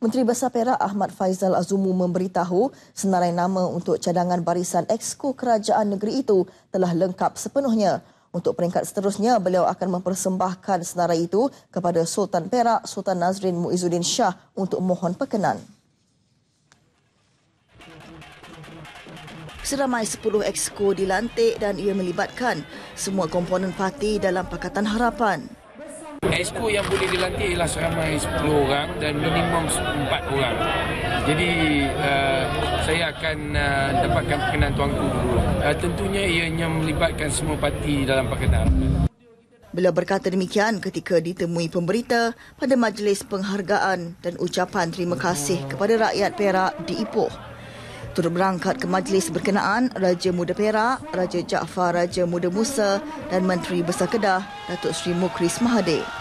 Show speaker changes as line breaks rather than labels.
Menteri Besar Perak Ahmad Faizal Azumu memberitahu senarai nama untuk cadangan barisan Exco Kerajaan Negeri itu telah lengkap sepenuhnya. Untuk peringkat seterusnya, beliau akan mempersembahkan senarai itu kepada Sultan Perak Sultan Nazrin Muizzuddin Shah untuk mohon perkenan. Seramai 10 Exco dilantik dan ia melibatkan semua komponen parti dalam Pakatan Harapan.
Exco yang boleh dilantik ialah seramai 10 orang dan minimum 4 orang. Jadi saya akan dapatkan perkenan tuanku dulu. Tentunya ianya melibatkan semua parti dalam Pakatan Harapan.
Beliau berkata demikian ketika ditemui pemberita pada majlis penghargaan dan ucapan terima kasih kepada rakyat Perak di Ipoh. Turut berangkat ke majlis berkenaan Raja Muda Perak, Raja Jaafar Raja Muda Musa dan Menteri Besar Kedah, Datuk Seri Mukhris Mahathir.